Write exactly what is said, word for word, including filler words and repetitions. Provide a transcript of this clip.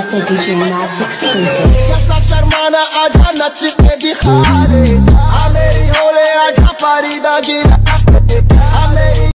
It's a D J Max exclusive. कैसा शर्माना आजा नच के दिखा रे आ मेरी होले आजा पारी दा गिरा